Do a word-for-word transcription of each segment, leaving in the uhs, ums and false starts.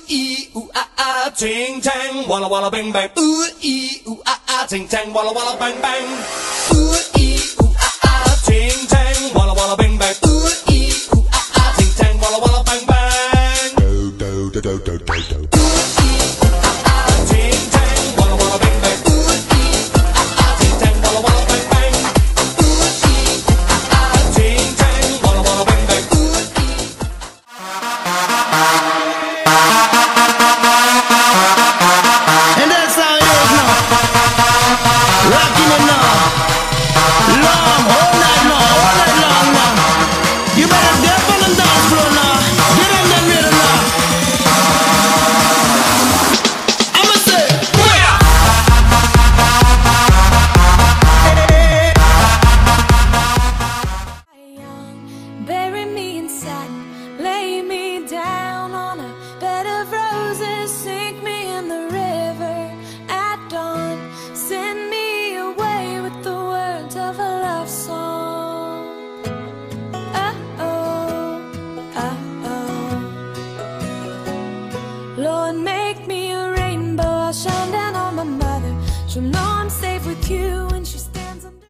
ee, ooh ah ah, ting tang, walla walla bang bang. Ooh ee, ooh ah ah, ting tang, walla walla bang bang. Ooh ee, ooh ah ah, ting tang, walla walla bang bang. Ooh ee, ooh ah ah, ting tang, walla walla bang bang. Do do do do do do do. Bury me in satin, lay me down on a bed of roses, sink me in the river at dawn, send me away with the words of a love song. Uh-oh, uh-oh. Lord, make me a rainbow, I'll shine down on my mother. She'll know I'm safe with you when she stands under.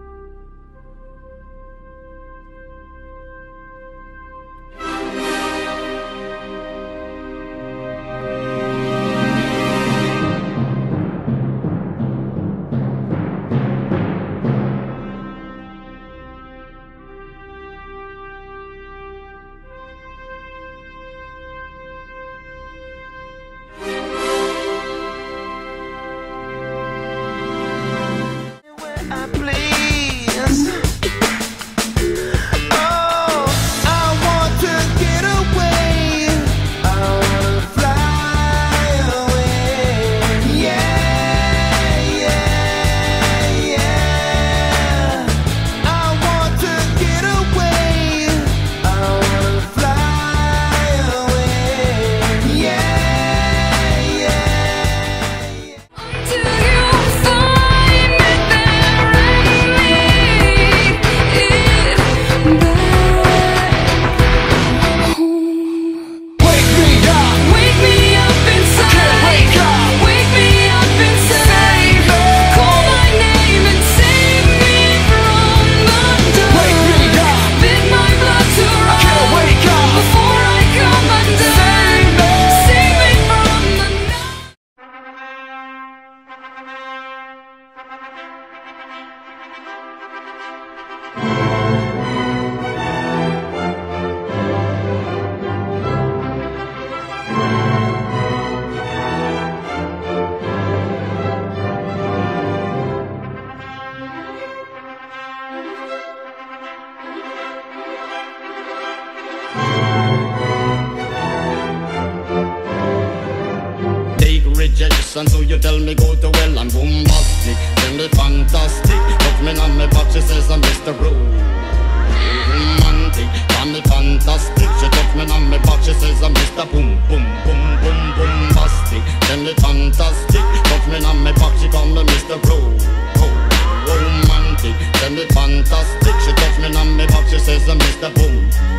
And so you tell me go to well, I'm bombastic, tell me fantastic. Touch me on my back, she says I'm Mister Romantic. Tell me fantastic, she touch me on my back, she says I'm Mister Boom Boom Boom Boom Bombastic. Tell me fantastic, touch me on my back, she call me Mister Romantic. Tell me fantastic, she touch me on my back, she says I'm Mister Boom